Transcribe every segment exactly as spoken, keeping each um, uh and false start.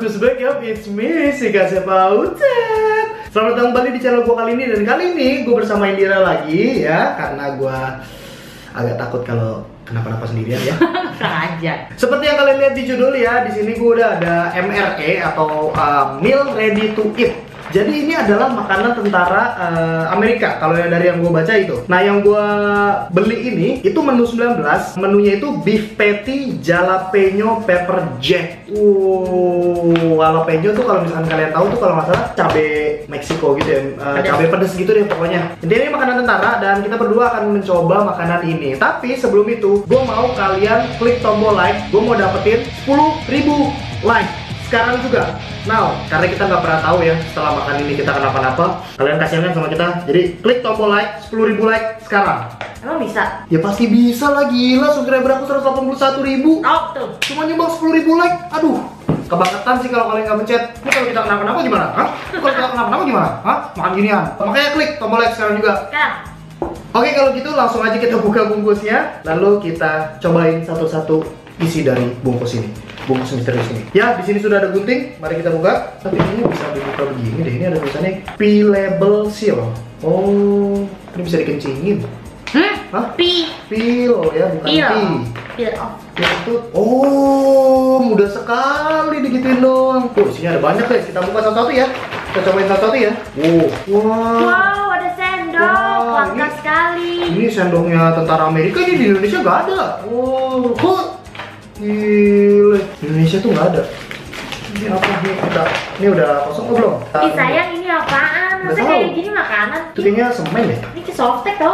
welcome to Smack Up, it's me, si Kasep Autet. Selamat datang kembali di channel gue kali ini. Dan kali ini gue bersama Indira lagi ya, karena gue agak takut kalau kenapa-napa sendirian ya. Aja. Seperti yang kalian lihat di judul ya, di sini gue udah ada M R E atau uh, Meal Ready to Eat. Jadi ini adalah makanan tentara uh, Amerika, kalau yang dari yang gue baca itu. Nah, yang gue beli ini, itu menu sembilan belas. Menunya itu beef patty jalapeno pepper jack. Uh, jalapeno tuh kalau misalkan kalian tahu tuh kalau nggak salah cabe Meksiko gitu ya, uh, cabe pedas gitu deh pokoknya. Intinya ini makanan tentara dan kita berdua akan mencoba makanan ini. Tapi sebelum itu, gue mau kalian klik tombol like. Gue mau dapetin sepuluh ribu like sekarang juga. Nah, karena kita nggak pernah tahu ya setelah makan ini kita kenapa-napa. Kalian kasihan sama kita. Jadi klik tombol like, sepuluh ribu like sekarang. Emang bisa? Ya pasti bisa lah, gila. Subscriber aku seratus delapan puluh satu ribu. Oh, tuh. Cuma nyumbang sepuluh ribu like. Aduh, kebangetan sih kalau kalian nggak pencet. Ini kalau kita kenapa-napa gimana? Hah? Kalau kita kenapa-napa gimana? Hah? Makan ginian. Makanya klik tombol like sekarang juga. Sekarang. Oke, kalau gitu langsung aja kita buka bungkusnya. Lalu kita cobain satu-satu isi dari bungkus ini. Bungkus misterius ini. Ya, di sini sudah ada gunting. Mari kita buka. Tapi ini bisa dibuka begini deh. Ini ada tulisannya peelable seal. Oh, ini bisa dikencingin. Hmm? Hah? Pi. Peel ya, bukan Peel. pee. Peel off. Itu, oh, mudah sekali digituin doang. Oh, isinya ada banyak guys. Kita buka satu-satu ya. Kita cobain satu-satu ya. Wow. Wow. Wow, ada sendok. Wow, Langka ini- sekali. Ini sendoknya tentara Amerika. Ini di Indonesia nggak ada. Oh, kok? Gile. Di Indonesia tuh nggak ada. Ini apa nih? Udah, ini udah kosong kok belum? Ih, sayang, ini apaan? Nggak Masa tahu. kayak gini makanan? Itu kayaknya semen ya. Ini ke softtek dong.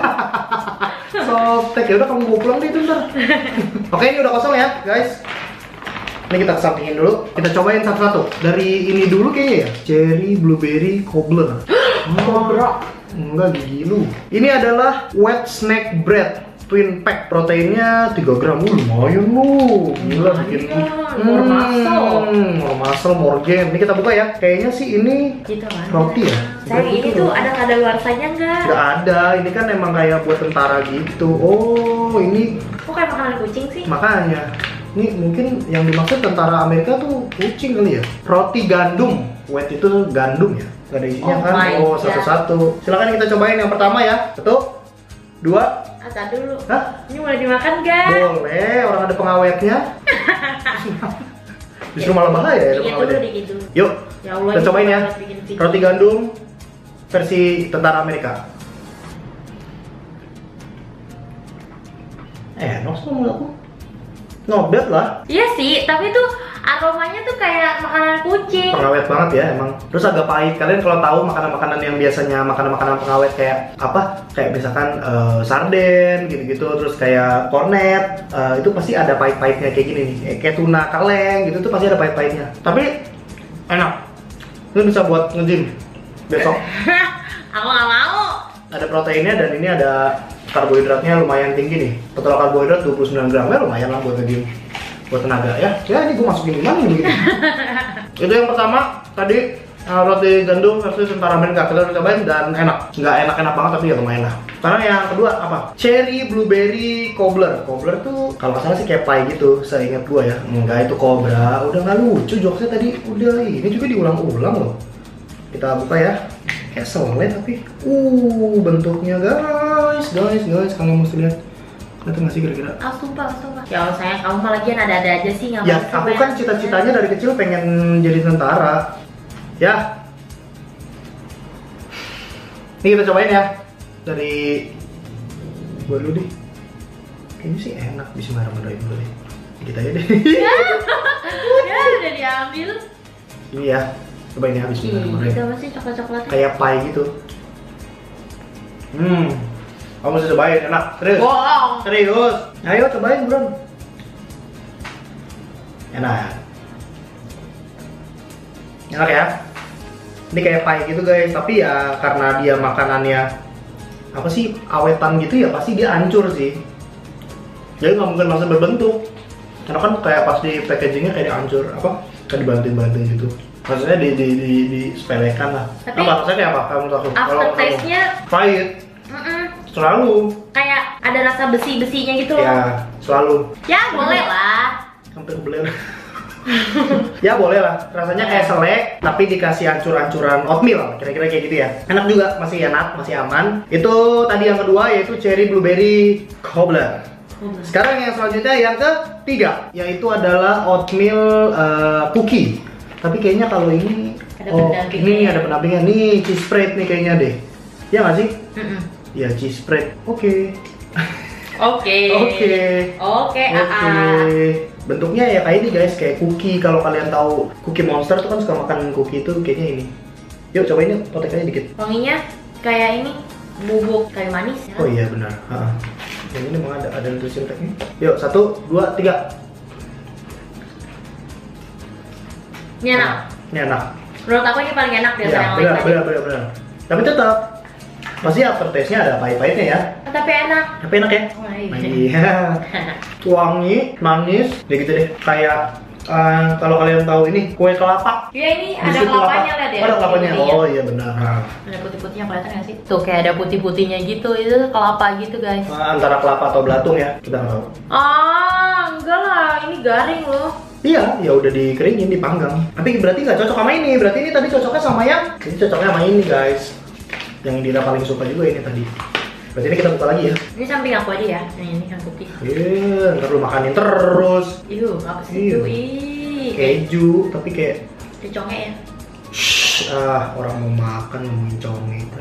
Softtek, ya udah kamu bawa pulang deh itu ntar. Oke, ini udah kosong ya guys. Ini kita kesampingin dulu. Kita cobain satu-satu. Dari ini dulu kayaknya ya. Cherry blueberry cobbler. Cobbler. Enggak, gigi lu. Ini adalah wet snack bread twin pack, proteinnya tiga gram. Uh, lumayan lu. Gila bikin More muscle. more muscle, more game. Ini kita buka ya. Kayaknya sih ini Gitu kan. roti ya. Sayang, ini Gitu tuh loh. ada kadaluarsanya nggak? Nggak ada, ini kan emang kayak buat tentara gitu. Oh, ini Kok kayak makanan kucing sih? makanya. Ini mungkin yang dimaksud tentara Amerika tuh kucing kali ya. Roti gandum. Wet itu gandum ya. Gak ada isinya Oh kan? my Oh, God. satu-satu. Silakan kita cobain yang pertama ya. Satu, dua. Asa dulu. Hah? Ini boleh dimakan nggak? Boleh, orang ada pengawetnya. Justru malah bahaya ya ada Dikit dulu, pengawetnya. dikit dulu. Yuk, Ya Allah, kita ini cobain ya. harus bikin video. Roti gandum versi tentara Amerika. Eh, enak sih menurut aku. Not bad lah. Iya sih, tapi tuh aromanya tuh kayak makanan kucing. Pengawet banget ya emang. Terus agak pahit. Kalian kalau tahu makanan-makanan yang biasanya makanan-makanan pengawet kayak apa? Kayak misalkan eh, sarden gitu-gitu, terus kayak cornet, eh, itu pasti ada pahit-pahitnya kayak gini nih. Eh, Kayak tuna kaleng gitu tuh pasti ada pahit-pahitnya. Tapi enak. Itu bisa buat nge-gym besok. Aku nggak mau. Ada proteinnya dan ini ada karbohidratnya lumayan tinggi nih. Total karbohidrat dua puluh sembilan gram, ya lumayan lah buat nge-gym, buat tenaga ya. Ya ini gue masukin di mana nih begini. Itu yang pertama tadi uh, roti gandum versi tentara Amerika. Kita udah cobain dan enak. Nggak enak-enak banget tapi ya lumayan lah. Karena yang kedua apa? Cherry blueberry cobbler. Cobbler tuh kalau nggak salah sih kayak pie gitu. Saya ingat gue ya. Enggak, itu cobra. Udah nggak lucu jokesnya tadi. Udah ini juga diulang-ulang loh. Kita buka ya. Kayak selai tapi uh bentuknya guys, guys, guys kalian mesti lihat. Kelihatan nggak sih kira-kira? Ah, sumpah, sumpah. Ya Allah sayang, kamu malah lagian ada-ada aja sih nggak Ya, mau aku cobain. kan cita-citanya dari kecil pengen jadi tentara. Ya. Ini kita cobain ya. Dari gua dulu deh. Kayaknya sih enak. Bismillahirrahmanirrahim dulu deh. Kita aja deh. Ya udah diambil. Ini ya. Cobain ya, Ih, bismillahirrahmanirrahim. itu masih coklat-coklat. Kayak pie gitu. Hmm. Kamu mesti cobain, enak. Serius. Bohong. Serius. Ayo cobain, bro. Enak. Enak ya. Ini kayak pie gitu guys, tapi ya karena dia makanannya apa sih awetan gitu ya pasti dia hancur sih. Jadi nggak mungkin langsung berbentuk. Karena kan kayak pas di packagingnya kayak hancur apa? Kayak dibanting-banting gitu. Maksudnya di di di, di sepelekan lah. Tapi apa rasanya kayak apa? Kamu tahu? Aftertaste-nya pahit. mm-mm, Selalu. kayak ada rasa besi-besinya gitu loh. Ya, selalu. Ya boleh lah. Hampir beler. Ya boleh lah, rasanya kayak selai tapi dikasih ancur-ancuran oatmeal, kira-kira kayak gitu ya. Enak juga, masih enak, masih aman. Itu tadi yang kedua yaitu cherry blueberry cobbler. Sekarang yang selanjutnya yang ketiga, yaitu adalah oatmeal uh, cookie. Tapi kayaknya kalau ini, ada oh ini pendampingnya. ada pendampingnya nih, cheese spread nih kayaknya deh. Ya nggak sih? Mm-mm. Ya cheese spread. Oke. Oke. Oke. Oke, A A. Oke. Bentuknya ya kayak ini guys, kayak cookie. Kalau kalian tahu Cookie Monster tuh kan suka makan cookie itu kayaknya ini. Yuk cobain yuk, potek aja dikit. Wanginya kayak ini bubuk kayu manis ya. Oh iya benar. Ha. Yang ini memang ada ada nutrition tag-nya. Yuk satu, dua, tiga. Ini enak. Ini enak. Menurut aku ini paling enak dari Ya, yang lain benar, tadi. benar, benar, benar. Tapi tetap pasti aftertaste-nya ada pahit-pahitnya ya. Oh, tapi enak. Tapi enak ya? Oh, iya. Iya. Wangi, manis, ya gitu deh. Kayak uh, kalau kalian tahu ini kue kelapa. Iya, ini ada Biskuit kelapa. kelapanya lihat ya. Oh, ada kelapanya. putih-putihnya. Oh iya benar. Ada putih-putihnya kelihatan nggak sih? Tuh kayak ada putih-putihnya gitu, itu kelapa gitu guys. Nah, antara kelapa atau belatung ya, kita nggak tahu. Ah, enggak lah, ini garing loh. Iya, ya udah dikeringin, dipanggang. Tapi berarti nggak cocok sama ini. Berarti ini tadi cocoknya sama yang, ini cocoknya sama ini guys. Yang Dina paling suka juga ini tadi. Berarti ini kita buka lagi ya. Ini samping aku aja ya. Nah, ini yang putih. Iya, ntar lu makanin terus. Iu, apa sih itu? Iya. Ih, Keju, tapi kayak, dicongek ya. shh, ah orang mau makan ngomongin conge itu.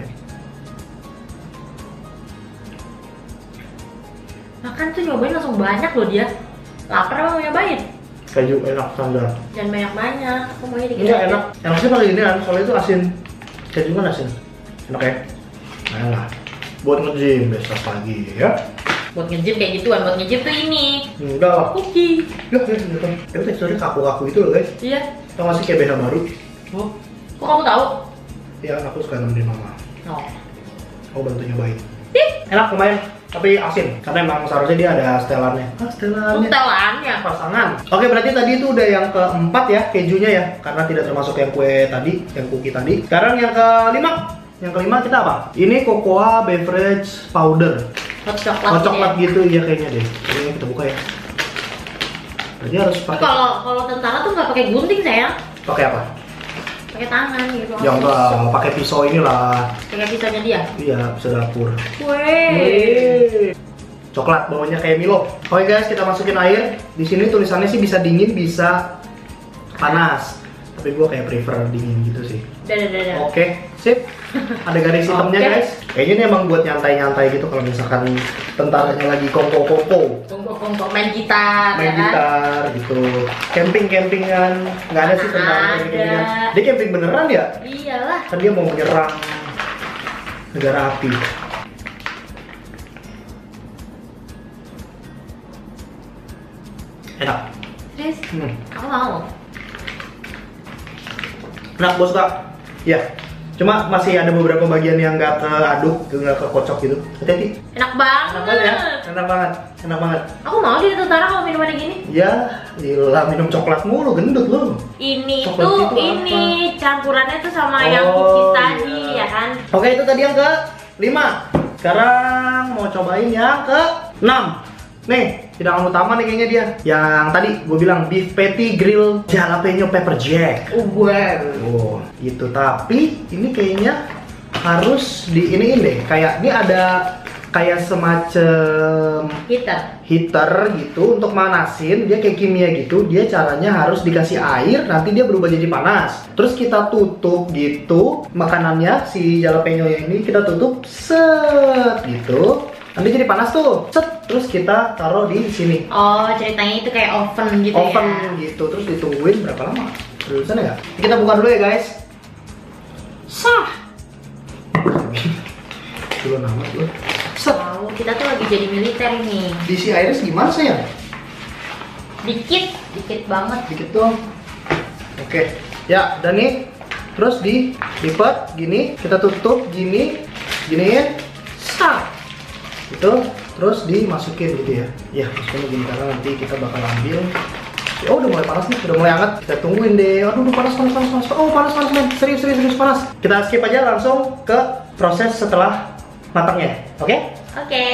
Makan tuh nyobain langsung banyak loh dia. Lapar apa mau nyobain? Keju enak standar. Jangan banyak-banyak. Aku maunya dikit. Iya aja. enak. Enak sih paling ini kan, soalnya itu asin. Keju kan asin. Enak ya? Nah, enak. Buat nge-gym besok pagi ya. Buat nge-gym kayak gituan, buat nge-gym tuh ini. Enggak lah. Cookie. Ya, ya, gitu. Tapi teksturnya kaku-kaku itu loh guys. Iya. Tau gak sih kayak B H baru? Oh. Kok kamu tahu? Ya, aku suka nemenin mama. Oh. Aku bantu nyobain. Ih, Enak lumayan, tapi asin. Karena emang seharusnya dia ada setelannya. Ah, setelannya. telannya. Pasangan. Oke, berarti tadi itu udah yang keempat ya, kejunya ya. Karena tidak termasuk yang kue tadi, yang cookie tadi. Sekarang yang kelima. Yang kelima kita apa? Ini cocoa beverage powder. Hot coklat. Oh, gitu coklat ya. gitu, iya kayaknya deh. Ini kita buka ya. Berarti harus Tapi pakai. Kalau kalau tentara tuh nggak pakai gunting sayang, Pakai apa? pakai tangan gitu. Ya enggak, pakai pisau inilah. Kayak pisaunya dia. Iya, pisau dapur. Weh. Coklat baunya kayak Milo. Oke guys, kita masukin air. Di sini tulisannya sih bisa dingin, bisa panas. Tapi gue kayak prefer dingin gitu sih. Dadah dadah. Oke, sip. Ada garis hitamnya Oke. guys. Kayaknya ini emang buat nyantai-nyantai gitu kalau misalkan tentaranya lagi kongko-kongko. Kongko-kongko main gitar, Main ya kan? gitar gitu. Camping-campingan. Nggak ada sih tentara Ada. camping-campingan. Dia camping beneran ya? Iyalah. Kan dia mau menyerang negara api. Enak. Terus, Hmm. aku mau. Enak, gue suka. Ya. Cuma masih ada beberapa bagian yang nggak keaduk, nggak kekocok gitu. Hati-hati. Enak banget. Enak banget ya? Enak banget. Enak banget. Aku mau jadi tentara kalau minumannya gini. Ya, gila minum coklat mulu, gendut lu. Ini Coklat tuh itu ini campurannya tuh sama Oh, yang cookies tadi iya. ya kan. Oke, itu tadi yang ke lima. Sekarang mau cobain yang ke enam. Nih, hidangan utama nih kayaknya dia. Yang tadi gue bilang beef patty grill jalapeno pepper jack. Wow. Oh, gitu. Tapi ini kayaknya harus di ini deh. Kayak ini ada kayak semacam Heater. heater gitu untuk manasin. Dia kayak kimia gitu. Dia caranya harus dikasih air, nanti dia berubah jadi panas. Terus kita tutup gitu makanannya, si jalapeno ini kita tutup set gitu. Nanti jadi panas tuh. Set, terus kita taruh di sini. Oh, ceritanya itu kayak oven gitu Oven ya. gitu. Terus ditungguin berapa lama? Terusan ya? Kita buka dulu ya guys. Sah. Dulu nama dulu. Set. Wow, kita tuh lagi jadi militer nih. Diisi airnya segimana sayang? Dikit, dikit banget. Dikit dong. Oke. Ya, dan nih terus dilipat gini, kita tutup gini, giniin. Sah. Itu terus dimasukin gitu ya. Ya, masukin gini karena nanti kita bakal ambil. Oh, udah mulai panas nih, udah mulai hangat. Kita tungguin deh. Aduh, panas, panas, panas, panas. Oh, panas, panas, men. Serius, serius, serius panas. Kita skip aja langsung ke proses setelah matangnya. Oke? Oke.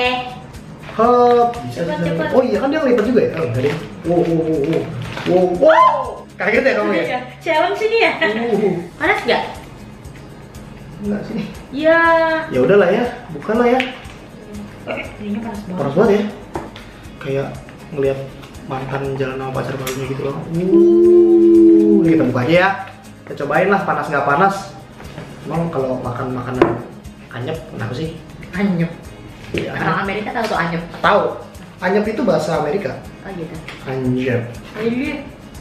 Hop, bisa, Cepat, bisa. cepat. Oh iya kan dia ngelipat juga ya? Oh, enggak deh. Wow, wow, wow, wow. Wow, wow. Kaget ya kamu ya? Iya, challenge sini ya. Uh, Panas nggak? enggak sih. Ya. Ya udahlah ya, bukan lah ya. Ininya panas banget. Panas banget ya. Kayak ngelihat mantan jalan sama pacar barunya gitu loh. Uh, ini kita buka aja ya. Kita cobain lah panas nggak panas. Emang kalau makan makanan anyep kenapa sih? Anyep. Iya. Orang Amerika tahu tuh anyep. Tahu. Anyep itu bahasa Amerika. Oh gitu. Anyep. Anyep.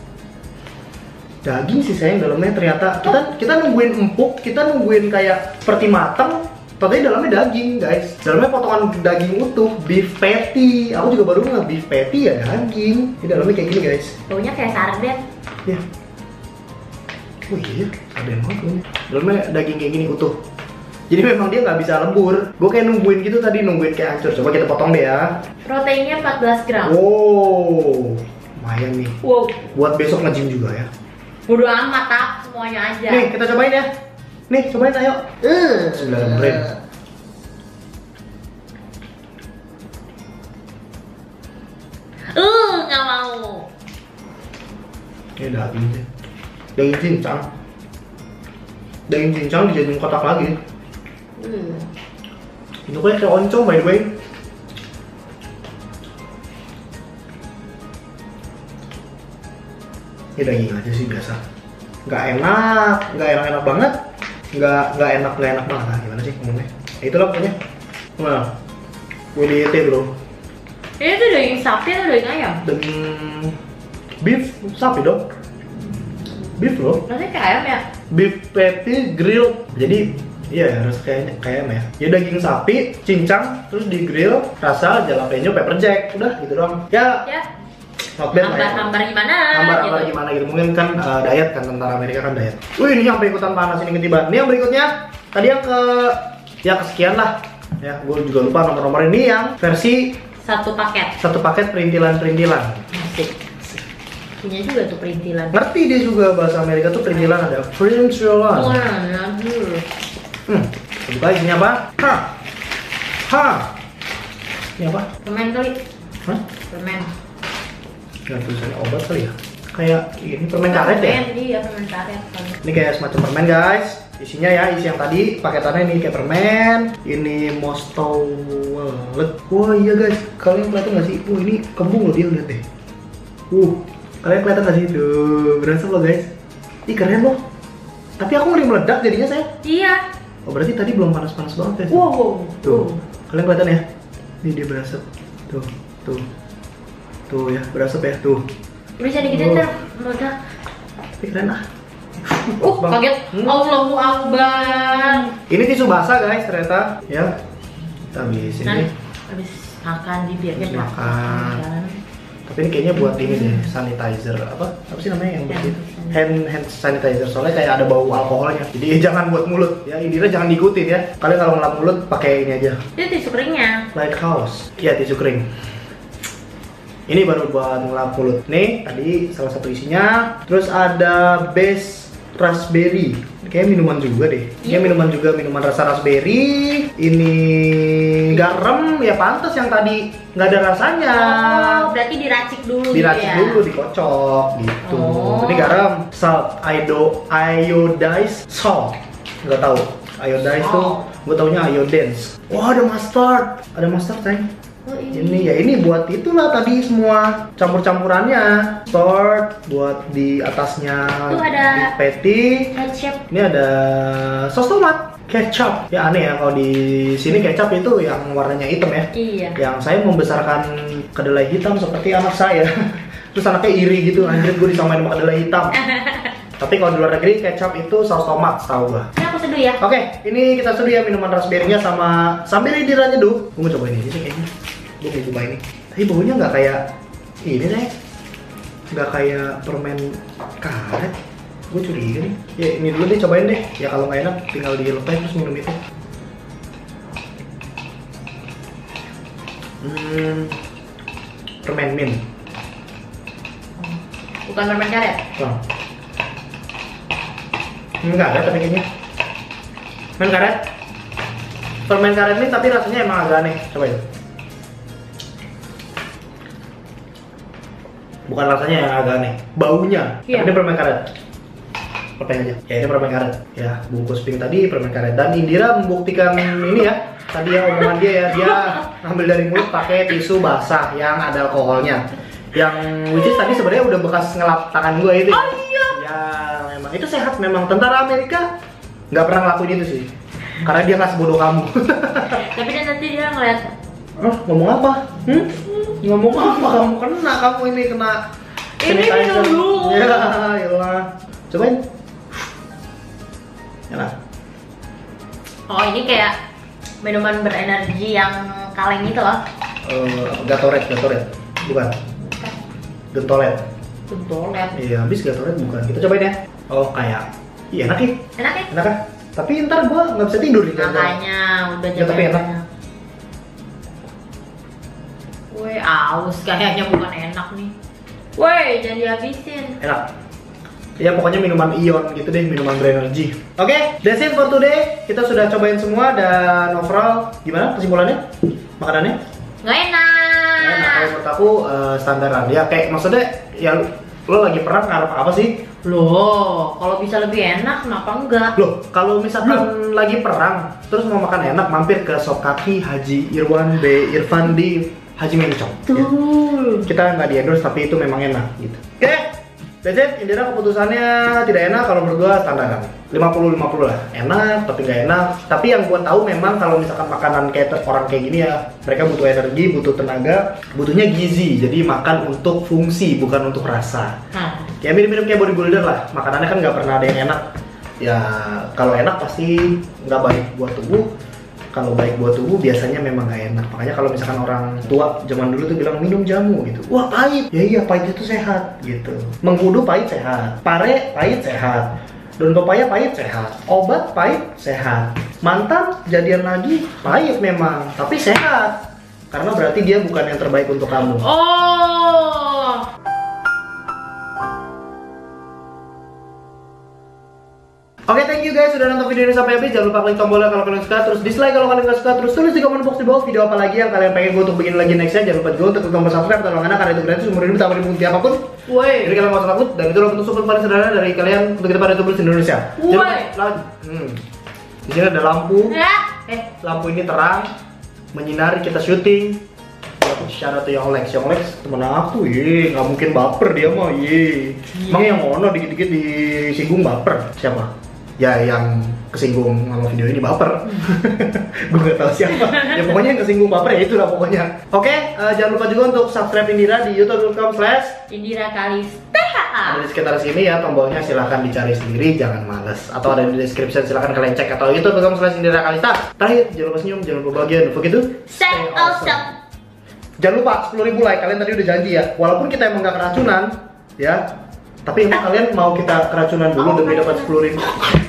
Daging sih sayang dalamnya ternyata kita kita nungguin empuk, kita nungguin kayak seperti matang, tapi dalamnya daging guys. Dalamnya potongan daging utuh, beef patty. Aku juga baru nggak beef patty ya daging. Ini dalamnya kayak gini guys. Baunya kayak sarden. Ya. Oh iya, sarden banget ini. Dalamnya daging kayak gini utuh. Jadi memang dia nggak bisa lembur. Gue kayak nungguin gitu tadi, nungguin kayak hancur. Coba kita potong deh ya. Proteinnya empat belas gram. Wow, lumayan nih. Wow. Buat besok nge-gym juga ya. Bodo amat, tak semuanya aja. Nih, kita cobain ya. Nih, cobain ayo. Eh. Bismillahirrahmanirrahim. Uh, nggak mau. Ini daging sih. Daging cincang. Daging cincang dijadiin kotak lagi. Hmm. Itu kayak kayak oncom by the way. Ini daging aja sih biasa. Nggak enak, nggak enak-enak banget. Nggak nggak enak nggak enak banget. Nah, gimana sih ngomongnya? Ya itulah pokoknya. Nah, gue diet dulu. Ini tuh daging sapi atau daging ayam? Daging beef sapi dong. Beef loh. Rasanya kayak ayam ya? Beef patty grilled. Jadi iya harus kayak kayak ya. Ya daging sapi, cincang, terus di grill, rasa jalapeno, pepper jack, udah gitu doang. Ya, Ya. not bad lah ya. Hambar-hambar gimana? Hambar-hambar gitu. gimana gitu. Mungkin kan uh, diet kan, tentara Amerika kan diet. Wih, ini sampai ikutan panas ini ketiban. Ini yang berikutnya. Tadi yang ke ya kesekian lah. Ya, gue juga lupa nomor-nomor ini yang versi Satu paket. satu paket perintilan-perintilan. Asik. Punya juga tuh perintilan. Ngerti dia juga bahasa Amerika tuh perintilan ada perintilan. Wah, aduh. Hmm, buka isinya apa? Hah, hah. Ini apa? Permen kali. Hah? Permen. Nggak tulisannya obat kali ya? Kayak ini permen karet ya? Permen, iya permen karet. Ini kayak semacam permen guys. Isinya ya, isi yang tadi paketannya ini kayak permen. Ini Mosto Wallet. Wah iya guys, kalian kelihatan nggak sih? Wah ini kembung loh dia, lihat deh. Uh, kalian kelihatan nggak sih? Duh, berasa loh guys. Ih keren loh. Tapi aku ngeri meledak jadinya saya. Iya. Oh berarti tadi belum panas-panas banget ya? Wow, wow. Tuh, Wow. kalian kelihatan ya? Ini dia berasap. Tuh, tuh. Tuh ya, berasap ya, tuh. Bisa dikit Oh. ntar meledak. Tapi keren ah. Uh, Bang. kaget. Hmm. Allahu Akbar. Ini tisu basah guys ternyata. Ya. Kita habis Kan ini. habis makan bibirnya Habis udah makan. kan. Tapi ini kayaknya buat ini deh, sanitizer apa? Apa sih namanya yang begitu? Hand hand sanitizer. Soalnya kayak ada bau alkoholnya. Jadi jangan buat mulut ya. Intinya jangan diikutin ya. Kalian kalau ngelap mulut pakai ini aja. Itu tisu keringnya. Lighthouse. Iya, tisu kering. Ini baru buat ngelap mulut. Nih, tadi salah satu isinya. Terus ada base raspberry. Kayaknya minuman juga deh. Ini Iya. minuman juga, minuman rasa raspberry. Ini garam, ya pantas yang tadi nggak ada rasanya. Oh, berarti diracik dulu Diracik gitu ya? dulu, dikocok gitu. Oh. Ini garam, salt, iodo, iodized salt. Nggak tahu. Iodized tuh, Oh. gue taunya iodens. Wah, ada mustard. Ada mustard, sayang. Oh, Ini ya ini buat itulah tadi semua campur-campurannya. Mustard buat di atasnya Tuh ada beef patty. ketchup. Ini ada sos tomat, kecap. Ya aneh ya kalau di sini kecap itu yang warnanya hitam ya. Iya. Yang saya membesarkan kedelai hitam seperti anak saya. Terus anaknya iri gitu, anjir gue disamain sama kedelai hitam. Tapi kalau di luar negeri kecap itu saus tomat, tahu gua. Ini aku seduh ya. Oke, ini kita seduh ya minuman raspberry-nya sama sambil ini diranyeduh. Gue mau cobain ini sih kayaknya. Gue mau coba ini. Tapi baunya nggak kayak ini deh. Nggak kayak permen karet. Gue curiga nih. Ya ini dulu deh, cobain deh. Ya kalau nggak enak tinggal dilepas terus minum itu. Hmm, permen mint. Bukan permen karet. Tuh. Enggak ada tapi kayaknya. Permen karet. Permen karet ini tapi rasanya emang agak aneh. Coba ya. Bukan rasanya yang agak aneh, baunya. Iya. Tapi ini permen karet. Apa aja? Ya ini permen karet. Ya bungkus pink tadi permen karet. Dan Indira membuktikan ini ya. Tadi ya omongan dia ya, dia ngambil dari mulut pakai tisu basah yang ada alkoholnya. Yang which is tadi sebenarnya udah bekas ngelap tangan gue itu. Oh iya. Ya memang itu sehat memang. Tentara Amerika nggak pernah ngelakuin itu sih. Karena dia nggak sebodoh kamu. Tapi dia nanti dia ngeliat. Oh, ngomong apa? Hmm? Ngomong apa? Kamu kena, kamu ini kena. Ini minum dulu. Ya, iyalah. Cobain. Enak. Oh ini kayak minuman berenergi yang kaleng itu loh. Uh, Gatorade, Gatorade. Bukan. Gentolet. Gentolet. Iya, habis Gatorade bukan. Kita cobain ya. Oh, kayak. Iya, enak ya? Enak ya? Enak kan? Tapi ntar gua nggak bisa tidur nih. Makanya udah Ya, tapi enak. Woi, aus kayaknya bukan enak nih. Woi, jangan dihabisin. Enak. Ya pokoknya minuman ion gitu deh, minuman berenergi. Oke, okay, that's it for today. Kita sudah cobain semua dan overall gimana kesimpulannya? Makanannya? Nggak enak. Nggak enak. Kalau menurut aku uh, standaran. Ya kayak maksudnya ya lo lagi perang ngarep apa sih? Loh, kalau bisa lebih enak kenapa enggak? Loh, kalau misalkan Loh. lagi perang terus mau makan enak mampir ke Sop Kaki Haji Irwan B Irfan di Haji Mencong. Tuh. Ya. Kita nggak di endorse tapi itu memang enak gitu. Oke. Okay. That's it, Indira keputusannya tidak enak kalau menurut gua standaran lima puluh lima puluh lah. Enak tapi nggak enak. Tapi yang gua tahu memang kalau misalkan makanan kayak orang kayak gini ya, mereka butuh energi, butuh tenaga, butuhnya gizi. Jadi makan untuk fungsi bukan untuk rasa. Nah. Ya mirip-mirip kayak bodybuilder lah. Makanannya kan nggak pernah ada yang enak. Ya kalau enak pasti nggak baik buat tubuh. Kalau baik buat tubuh biasanya memang nggak enak. Makanya kalau misalkan orang tua zaman dulu tuh bilang minum jamu gitu. Wah pahit. Ya iya pahit itu sehat gitu. Mengkudu pahit sehat. Pare pahit sehat. Daun pepaya pahit sehat. Obat pahit sehat. Mantan jadian lagi pahit memang. Tapi sehat. Karena berarti dia bukan yang terbaik untuk kamu. Oh. Oke, okay, thank you guys sudah nonton video ini sampai habis. Jangan lupa klik tombolnya kalau kalian suka, terus dislike kalau kalian nggak suka, terus tulis di comment box di bawah video apa lagi yang kalian pengen gue untuk bikin lagi nextnya. Jangan lupa juga untuk klik tombol subscribe atau langganan karena itu gratis umur hidup tanpa dibukti apapun. Woi. Jadi kalian nggak usah takut dan itu adalah bentuk support paling sederhana dari kalian untuk kita pada YouTubers Indonesia. Woi. Hmm. Di sini ada lampu. Ya. Eh. Lampu ini terang, menyinari kita syuting. Aku syarat tuh yang Lex, yang Lex temen aku, ye, nggak mungkin baper dia mah, ye. Emang yang ono dikit-dikit disinggung baper siapa? Ya yang kesinggung sama video ini baper. Gue gak tahu siapa. Ya pokoknya yang kesinggung baper ya itulah pokoknya. Oke, okay, uh, jangan lupa juga untuk subscribe Indira di youtube dot com slash Indira Kalista. Ada di sekitar sini ya, tombolnya silahkan dicari sendiri, jangan males. Atau ada di description, silahkan kalian cek. Atau youtube dot com slash Indira Kalista. Terakhir, jangan lupa senyum, jangan lupa bahagia, dan begitu Stay awesome. Jangan lupa sepuluh ribu like, kalian tadi udah janji ya. Walaupun kita emang gak keracunan, ya. Tapi emang kalian mau kita keracunan dulu demi dapat sepuluh ribu.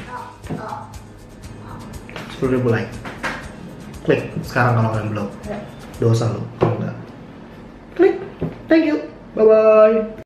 sepuluh ribu like. Klik sekarang kalau kalian belum. Dosa lo kalau enggak. Klik. Thank you. Bye bye.